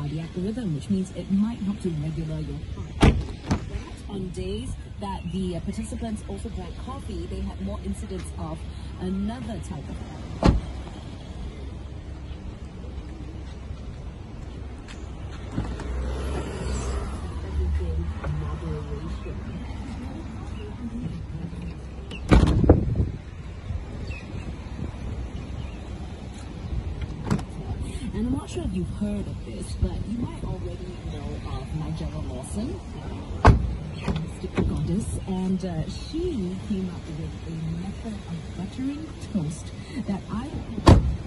cardiac rhythm, which means it might help to regulate your heart. But on days that the participants also drank coffee, they had more incidents of another type of heart. Everything moderation. And I'm not sure if you've heard of this, but you might already know of Nigella Lawson, Mystic Goddess, and she came up with a method of buttering toast that I